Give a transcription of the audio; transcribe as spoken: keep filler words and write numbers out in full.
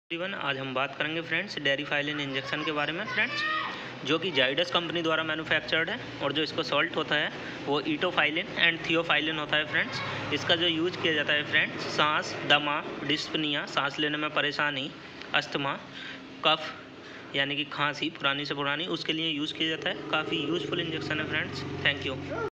Everyone, आज हम बात करेंगे फ्रेंड्स डेरिफाइलिन इंजेक्शन के बारे में फ्रेंड्स, जो कि जाइडस कंपनी द्वारा मैन्युफैक्चर्ड है और जो इसको सॉल्ट होता है वो इटोफाइलिन एंड थियोफाइलिन होता है फ्रेंड्स। इसका जो यूज किया जाता है फ्रेंड्स, सांस, दमा, डिस्पनिया, सांस लेने में परेशानी, अस्थमा, कफ यानी कि खांसी पुरानी से पुरानी, उसके लिए यूज़ किया जाता है। काफ़ी यूजफुल इंजेक्शन है फ्रेंड्स। Thank you.